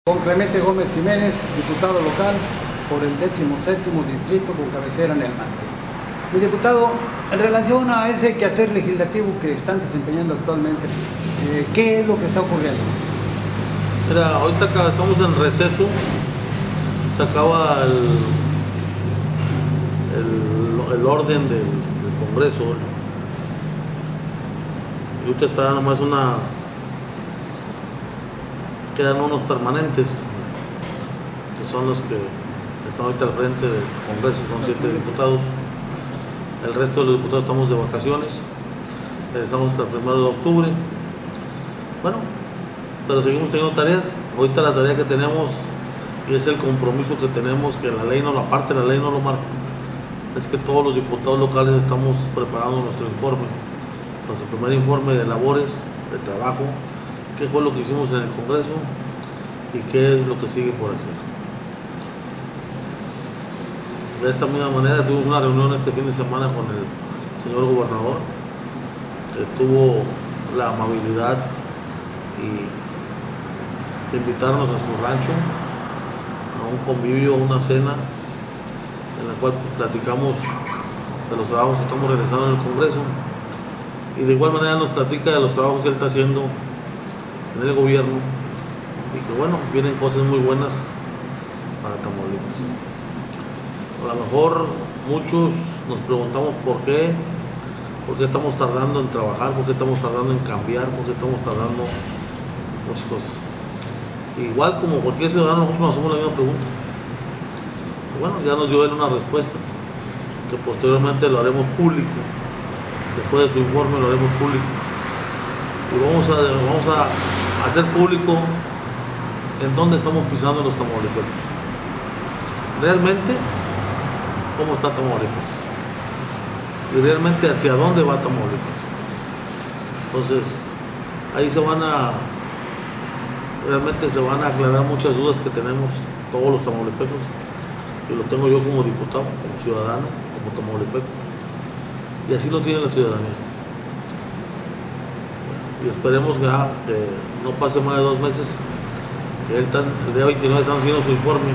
Con Clemente Gómez Jiménez, diputado local por el 17º distrito con cabecera en El Mante. Mi diputado, en relación a ese quehacer legislativo que están desempeñando actualmente, ¿qué es lo que está ocurriendo? Mira, ahorita acá estamos en receso, se acaba el orden del Congreso. Y ahorita está nomás quedan unos permanentes, que son los que están ahorita al frente del Congreso, son 7 diputados. El resto de los diputados estamos de vacaciones, regresamos hasta el 1 de octubre. Bueno, pero seguimos teniendo tareas. Ahorita la tarea que tenemos, y es el compromiso que tenemos, que la ley no lo aparte, la ley no lo marca, es que todos los diputados locales estamos preparando nuestro informe, nuestro primer informe de labores, de trabajo, qué fue lo que hicimos en el Congreso y qué es lo que sigue por hacer. De esta misma manera tuvimos una reunión este fin de semana con el señor gobernador, que tuvo la amabilidad de invitarnos a su rancho a un convivio, una cena, en la cual platicamos de los trabajos que estamos realizando en el Congreso, y de igual manera nos platica de los trabajos que él está haciendo en el gobierno, y que bueno, vienen cosas muy buenas para Tamaulipas. A lo mejor muchos nos preguntamos por qué estamos tardando en trabajar, por qué estamos tardando en cambiar, por qué estamos tardando muchas cosas. Igual como cualquier ciudadano, nosotros nos hacemos la misma pregunta. Y bueno, ya nos dio él una respuesta, que posteriormente lo haremos público. Después de su informe lo haremos público. Y vamos a hacer público en dónde estamos pisando los tamaulipecos. Realmente, cómo está Tamaulipas. Y realmente hacia dónde va Tamaulipas. Entonces, ahí realmente se van a aclarar muchas dudas que tenemos todos los tamaulipecos, y lo tengo yo como diputado, como ciudadano, como tamaulipeco, y así lo tiene la ciudadanía. Y esperemos que no pase más de 2 meses, que el día 29 están haciendo su informe,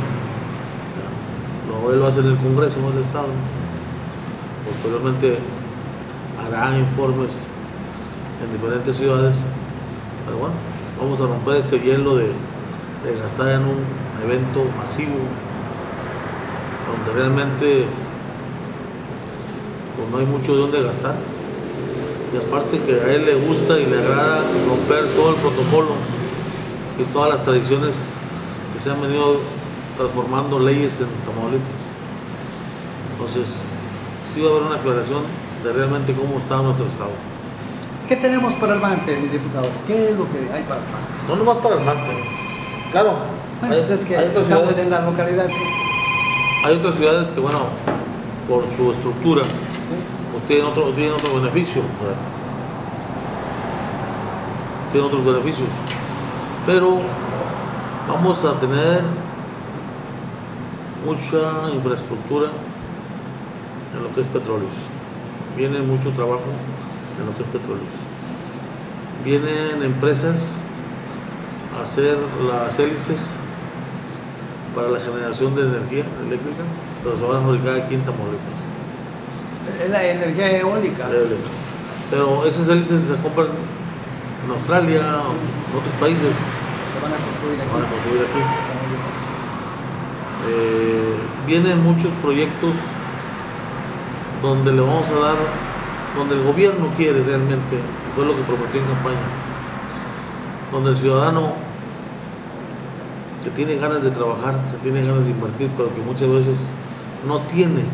él lo hace en el Congreso del Estado, posteriormente hará informes en diferentes ciudades, pero bueno, vamos a romper ese hielo de gastar en un evento masivo, donde realmente pues, no hay mucho de dónde gastar, y aparte que a él le gusta y le agrada romper todo el protocolo y todas las tradiciones que se han venido transformando leyes en Tamaulipas. Entonces, sí va a haber una aclaración de realmente cómo está nuestro estado. ¿Qué tenemos para El Mante, mi diputado? ¿Qué es lo que hay para El Mante? No nomás para El Mante, claro. Bueno, es que estamos ciudades, en la localidad, sí. Hay otras ciudades que, bueno, por su estructura, ¿sí? Pues tienen otro beneficio, ¿verdad? Tienen otros beneficios, pero vamos a tener mucha infraestructura en lo que es petróleos. Viene mucho trabajo en lo que es petróleos. Vienen empresas a hacer las hélices para la generación de energía eléctrica, pero se van a fabricar aquí en Tamaulipas. Es la energía eólica. Pero esas hélices se compran en Australia, sí, en otros países. Se van a construir aquí. Vienen muchos proyectos donde le vamos a dar, donde el gobierno quiere realmente, fue lo que prometió en campaña, donde el ciudadano que tiene ganas de trabajar, que tiene ganas de invertir, pero que muchas veces no tiene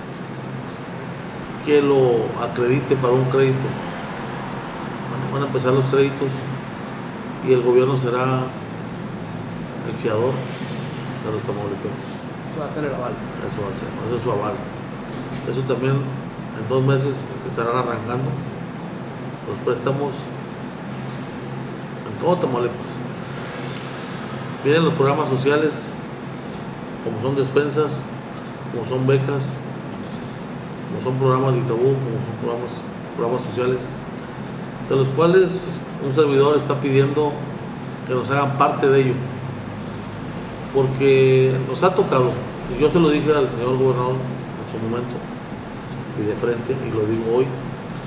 que lo acredite para un crédito. Bueno, van a empezar los créditos y el gobierno será el fiador de los tamaulipecos. Ese va a ser el aval. Eso va a ser su aval. Eso también en 2 meses estarán arrancando los préstamos en todo Tamaulipas. Vienen los programas sociales, como son despensas, como son becas, como son programas de Itabú, como son programas sociales, de los cuales un servidor está pidiendo que nos hagan parte de ello. porque nos ha tocado, y yo se lo dije al señor gobernador en su momento, y de frente, y lo digo hoy,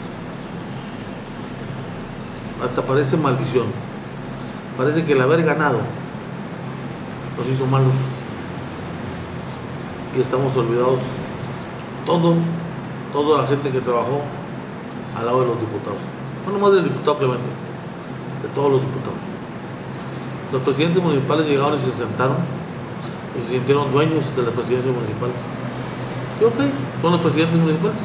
hasta parece maldición, parece que el haber ganado nos hizo malos, y estamos olvidados toda la gente que trabajó al lado de los diputados, no nomás del diputado Clemente, de todos los diputados. Los presidentes municipales llegaron y se sentaron y se sintieron dueños de las presidencias municipales. Y ok, son los presidentes municipales.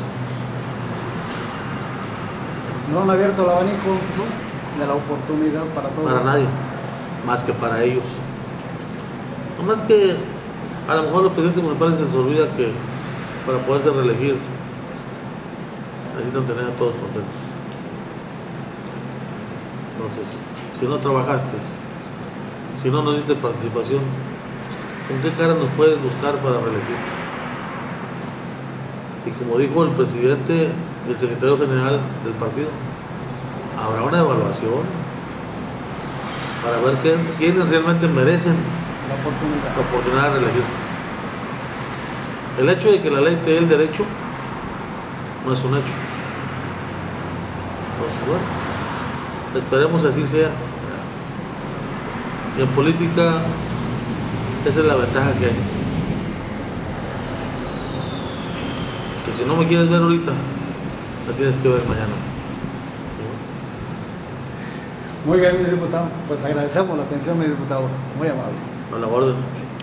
No han abierto el abanico de la oportunidad para todos. Para nadie, más que para ellos. No más que a lo mejor los presidentes municipales se les olvida que para poderse reelegir necesitan tener a todos contentos. Entonces, si no trabajaste, si no nos diste participación, ¿con qué cara nos puedes buscar para reelegirte? Y como dijo el presidente, el secretario general del partido, habrá una evaluación para ver quiénes realmente merecen la oportunidad de reelegirse. El hecho de que la ley te dé el derecho no es un hecho. Pues bueno, esperemos así sea. Y en política esa es la ventaja que hay. Que si no me quieres ver ahorita, me tienes que ver mañana. Muy bien, mi diputado. Pues agradecemos la atención, mi diputado. Muy amable. A la orden.